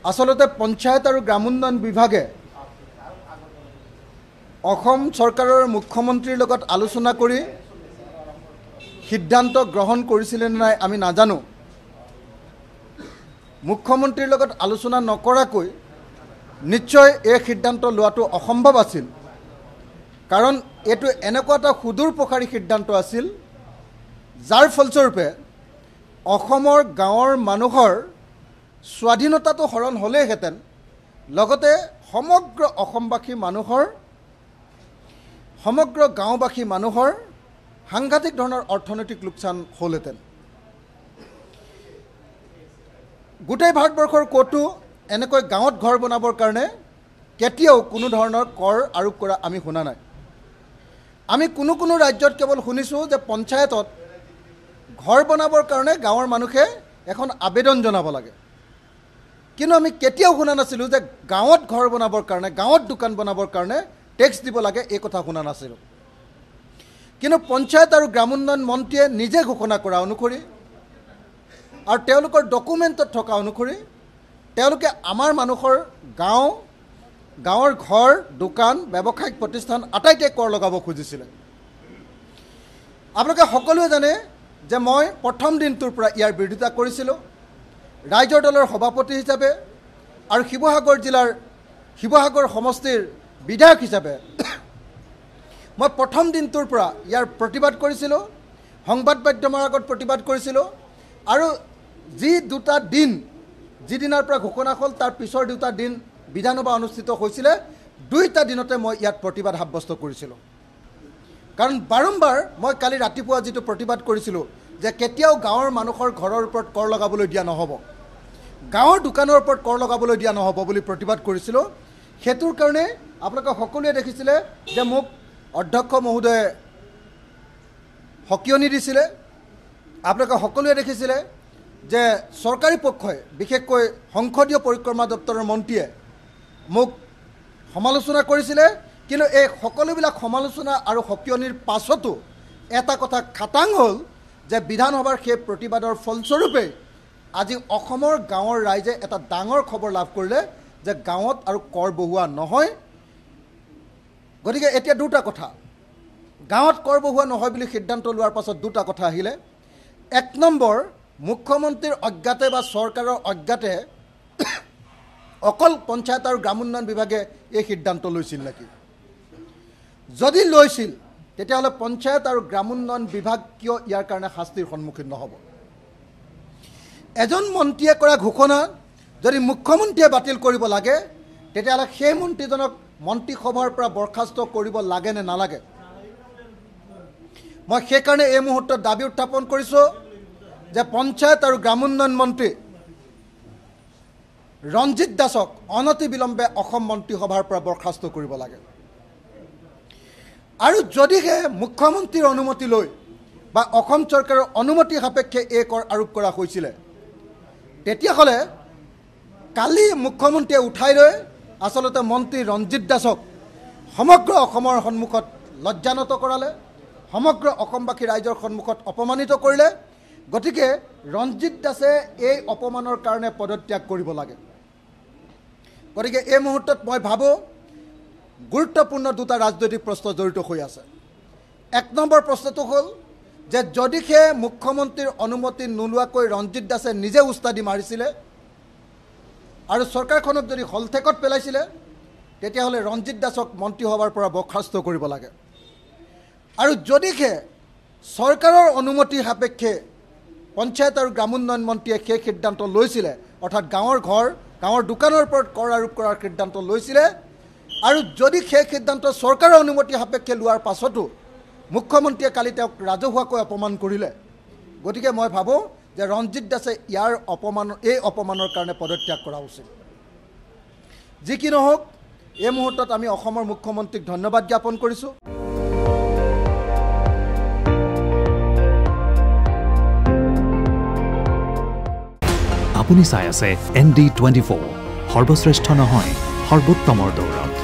आसलते पंचायत और ग्रामोन्नयन विभागे অসম চৰকাৰৰ মুখ্যমন্ত্ৰীৰ লগত আলোচনা কৰি সিদ্ধান্ত গ্ৰহণ কৰিছিল নাই আমি নাজানো। মুখ্যমন্ত্ৰীৰ লগত আলোচনা নকৰাকৈ নিশ্চয় এই সিদ্ধান্ত লোৱাটো অসম্ভৱ আছিল, কাৰণ এটো এনেকুৱা এটা সুদূৰ প্ৰসাৰী সিদ্ধান্ত আছিল যাৰ ফলস্বৰূপে অসমৰ গাঁৱৰ মানুহৰ স্বাধীনতাটো হৰণ হ'লেহেঁতেন, লগতে সমগ্ৰ অসমবাসী মানুহৰ সমগ্ৰ গাঁওবাসী মানুহৰ সাংঘাতিক ধৰণৰ অৰ্থনৈতিক লোকচান হ'লহেঁতেন। গোটেই ভাৰতবৰ্ষৰ ক'তো এনেকৈ গাঁৱত ঘৰ বনাবৰ কাৰণে কেতিয়াও কোনো ধৰণৰ কৰ আৰোপ কৰা আমি শুনা নাই। আমি কোনো কোনো ৰাজ্যত কেৱল শুনিছোঁ যে পঞ্চায়তত ঘৰ বনাবৰ কাৰণে গাঁৱৰ মানুহে এখন আবেদন জনাব লাগে, কিন্তু আমি কেতিয়াও শুনা নাছিলোঁ যে গাঁৱত ঘৰ বনাবৰ কাৰণে, গাঁৱত দোকান বনাবৰ কাৰণে টেক্স দিব লাগে, এই কথা শুনা নাছিলোঁ। কিন্তু পঞ্চায়ত আৰু গ্ৰামোন্নয়ন মন্ত্ৰীয়ে নিজে ঘোষণা কৰা অনুসৰি আৰু তেওঁলোকৰ ডকুমেণ্টত থকা অনুসৰি তেওঁলোকে আমাৰ মানুহৰ গাঁৱৰ ঘৰ, দোকান, ব্যৱসায়িক প্ৰতিষ্ঠান আটাইতে কৰ লগাব খুজিছিলে। আপোনালোকে সকলোৱে জানে যে মই প্ৰথম দিনটোৰ পৰা ইয়াৰ বিৰোধিতা কৰিছিলোঁ। ৰাইজৰ দলৰ সভাপতি হিচাপে আৰু শিৱসাগৰ জিলাৰ শিৱসাগৰ সমষ্টিৰ বিধায়ক হিচাপে মই প্ৰথম দিনটোৰ পৰা ইয়াৰ প্ৰতিবাদ কৰিছিলোঁ, সংবাদ মাধ্যমৰ আগত প্ৰতিবাদ কৰিছিলোঁ, আৰু যি দুটা দিন যিদিনাৰ পৰা ঘোষণা হ'ল তাৰ পিছৰ দুটা দিন বিধানসভা অনুষ্ঠিত হৈছিলে, দুইটা দিনতে মই ইয়াত প্ৰতিবাদ সাব্যস্ত কৰিছিলোঁ। কাৰণ বাৰম্বাৰ মই কালি ৰাতিপুৱা যিটো প্ৰতিবাদ কৰিছিলোঁ যে কেতিয়াও গাঁৱৰ মানুহৰ ঘৰৰ ওপৰত কৰ লগাবলৈ দিয়া নহ'ব, গাঁৱৰ দোকানৰ ওপৰত কৰ লগাবলৈ দিয়া নহ'ব বুলি প্ৰতিবাদ কৰিছিলোঁ। সেইটোৰ কাৰণে আপোনালোকে সকলোৱে দেখিছিলে যে মোক অধ্যক্ষ মহোদয়ে সকিয়নি দিছিলে। আপোনালোকে সকলোৱে দেখিছিলে যে চৰকাৰী পক্ষই, বিশেষকৈ সংসদীয় পৰিক্ৰমা দপ্তৰৰ মন্ত্ৰীয়ে মোক সমালোচনা কৰিছিলে। কিন্তু এই সকলোবিলাক সমালোচনা আৰু সকিয়নিৰ পাছতো এটা কথা খাটাং হ'ল যে বিধানসভাৰ সেই প্ৰতিবাদৰ ফলস্বৰূপে আজি অসমৰ গাঁৱৰ ৰাইজে এটা ডাঙৰ খবৰ লাভ কৰিলে যে গাঁৱত আৰু কৰ বহুৱা নহয়। গতিকে এতিয়া দুটা কথা, গাঁৱত কৰ বহুৱা নহয় বুলি সিদ্ধান্ত লোৱাৰ পাছত দুটা কথা আহিলে। এক নম্বৰ, মুখ্যমন্ত্ৰীৰ অজ্ঞাতে বা চৰকাৰৰ অজ্ঞাতে অকল পঞ্চায়ত আৰু গ্ৰামোন্নয়ন বিভাগে এই সিদ্ধান্ত লৈছিল নেকি? যদি লৈছিল তেতিয়াহ'লে পঞ্চায়ত আৰু গ্ৰামোন্নয়ন বিভাগ কিয় ইয়াৰ কাৰণে শাস্তিৰ সন্মুখীন নহ'ব? এজন মন্ত্ৰীয়ে কৰা ঘোষণা যদি মুখ্যমন্ত্ৰীয়ে বাতিল কৰিব লাগে, তেতিয়াহ'লে সেই মন্ত্ৰীজনক মন্ত্ৰীসভাৰ পৰা বৰ্খাস্ত কৰিব লাগে নে নালাগে? মই সেইকাৰণে এই মুহূৰ্তত দাবী উত্থাপন কৰিছোঁ যে পঞ্চায়ত আৰু গ্ৰামোন্নয়ন মন্ত্ৰী ৰঞ্জিত দাসক অনতিবিলম্বে অসম মন্ত্ৰীসভাৰ পৰা বৰ্খাস্ত কৰিব লাগে। আৰু যদিহে মুখ্যমন্ত্ৰীৰ অনুমতি লৈ বা অসম চৰকাৰৰ অনুমতি সাপেক্ষে এই কৰ আৰোপ কৰা হৈছিলে, তেতিয়াহ'লে কালি মুখ্যমন্ত্ৰীয়ে উঠাই লৈ আচলতে মন্ত্ৰী ৰঞ্জিত দাসক সমগ্ৰ অসমৰ সন্মুখত লজ্জানত কৰালে, সমগ্ৰ অসমবাসী ৰাইজৰ সন্মুখত অপমানিত কৰিলে। গতিকে ৰঞ্জিত দাসে এই অপমানৰ কাৰণে পদত্যাগ কৰিব লাগে। গতিকে এই মুহূৰ্তত মই ভাবোঁ গুৰুত্বপূৰ্ণ দুটা ৰাজনৈতিক প্ৰশ্ন জড়িত হৈ আছে। এক নম্বৰ প্ৰশ্নটো হ'ল যে যদিহে মুখ্যমন্ত্ৰীৰ অনুমতি নোলোৱাকৈ ৰঞ্জিত দাসে নিজে উস্তাদি মাৰিছিলে আৰু চৰকাৰখনক যদি হলঠেকত পেলাইছিলে, তেতিয়াহ'লে ৰঞ্জিত দাসক মন্ত্ৰীসভাৰ পৰা বৰ্খাস্ত কৰিব লাগে। আৰু যদিহে চৰকাৰৰ অনুমতি সাপেক্ষে পঞ্চায়ত আৰু গ্ৰামোন্নয়ন মন্ত্ৰীয়ে সেই সিদ্ধান্ত লৈছিলে, অৰ্থাৎ গাঁৱৰ ঘৰ, গাঁৱৰ দোকানৰ ওপৰত কৰ আৰোপ কৰাৰ সিদ্ধান্ত লৈছিলে, আৰু যদি সেই সিদ্ধান্ত চৰকাৰৰ অনুমতি সাপেক্ষে লোৱাৰ পাছতো মুখ্যমন্ত্ৰীয়ে কালি তেওঁক ৰাজহুৱাকৈ অপমান কৰিলে, গতিকে মই ভাবোঁ যে ৰঞ্জিত দাসে এই অপমানৰ কাৰণে পদত্যাগ কৰা উচিত। যি কি নহওক, এই মুহূৰ্তত আমি অসমৰ মুখ্যমন্ত্ৰীক ধন্যবাদ জ্ঞাপন কৰিছোঁ। আপুনি চাই আছে ND24, সৰ্বশ্ৰেষ্ঠ নহয় সৰ্বোত্তমৰ দৌৰত।